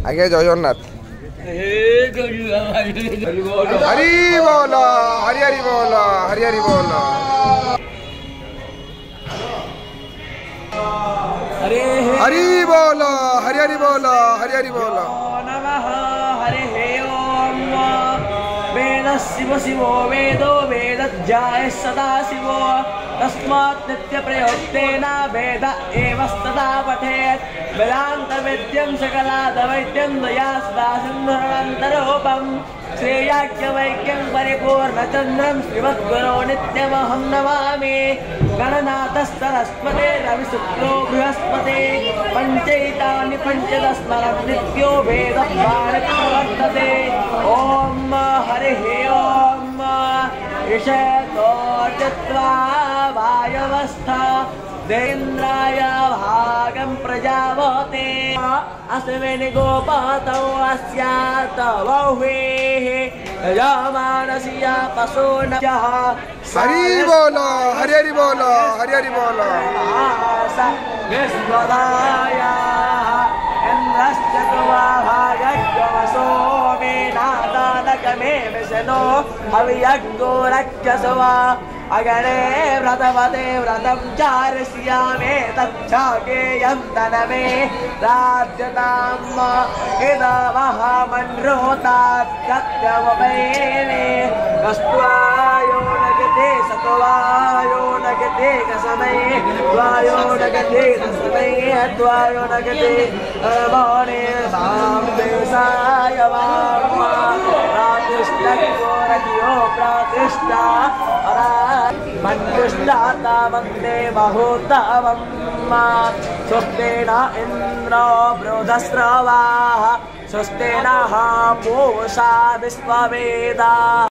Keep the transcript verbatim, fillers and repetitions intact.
आगे जय जगन्नाथ। हरि बोल हरि हरि बोल हरि हरि बोल। हरि बोल हरि हरि बोल हरि हरि बोल। नमः हरे ओम। वेद शिव शिवो वेदो वेदज्ञाय सदा शिवो तस्मात् नित्य प्रयोक्तेन वेद एव सदा पठेत्। वेदांत वेद्यं सकलाद वैद्यं दया सदा सिंहान्तरोपम् श्रेयाख्यवैक्यं परिपूर्णचन्द्रं श्रीमद्गुरो नित्यमहं नमामि। गणनाथस्तरस्वते रविशुक्लो बृहस्पते पञ्चैतानि पञ्चदस्मरं नित्यो वेदभारतवर्तते। ॐ हरिः ॐ। ईशतो चित्वा वायवस्था देन्द्राय भागं प्रजावते अस्मिन् गोपातौ अस्यात् बहुवेः यजमानस्य पशूनः। हरि बोल हरि हरि बोल हरि हरि बोल। इन्द्रश्च भागवसो मे नादानकमे विष्णो हवियज्ञो रक्षसवा अगणे व्रतवते व्रतं चारस्यामे तच्छाकेयं तनमे राज्यताम् इदमहामन्रोतात्कत्यवमेने कस्त्वायो नगते सत्वायो नगते कसमै द्वायो नगते तस्मै द्वायो नगते रमणे सां देशाय वाम प्रातिष्ठो रज्यो प्रातिष्ठा मन्युष्टाता वन्दे बहुतवम्। स्वस्तेन इन्द्रो बृहस्रवाः स्वस्तेन पूषा विश्ववेदाः।